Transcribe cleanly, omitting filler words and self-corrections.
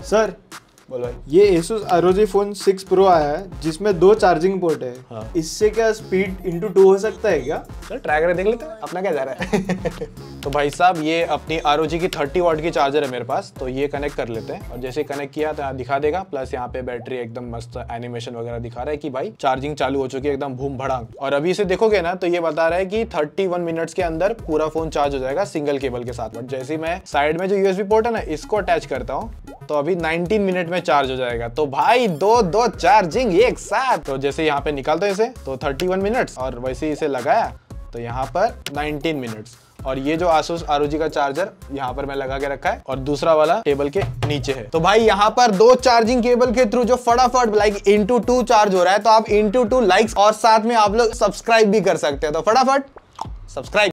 Sir बोलो भाई। ये Asus ROG Phone 6 Pro आया है जिसमें 2 चार्जिंग पोर्ट है। हाँ। इससे क्या स्पीड × 2 हो सकता है क्या? चल ट्राई करके देख लेते हैं अपना क्या जा रहा है। तो भाई साहब ये अपनी ROG की 30 वाट की चार्जर है मेरे पास, तो ये कनेक्ट कर लेते हैं और जैसे कनेक्ट किया तो यहाँ दिखा देगा, प्लस यहाँ पे बैटरी एकदम मस्त एनिमेशन वगैरह दिखा रहा है कि भाई चार्जिंग चालू हो चुकी है एकदम भूम भड़ांग। और अभी इसे देखोगे ना तो ये बता रहा है कि 31 मिनट्स के अंदर पूरा फोन चार्ज हो जाएगा सिंगल केबल के साथ। बट जैसे मैं साइड में जो USB पोर्ट है ना इसको अटैच करता हूँ तो अभी 19 मिनट में चार्ज हो जाएगा। तो भाई दो चार्जिंग एक साथ। तो जैसे यहाँ पे निकालते हैं इसे तो 31 मिनट्स और वैसे ही इसे लगाया तो यहाँ पर 19 मिनट्स। और ये जो Asus ROG का चार्जर यहाँ पर मैं लगा के रखा है और दूसरा वाला टेबल के नीचे है। तो भाई यहाँ पर 2 चार्जिंग केबल के थ्रू जो फटाफट लाइक × 2 चार्ज हो रहा है, तो आप × 2 लाइक्स और साथ में आप लोग सब्सक्राइब भी कर सकते हैं। तो फटाफट सब्सक्राइब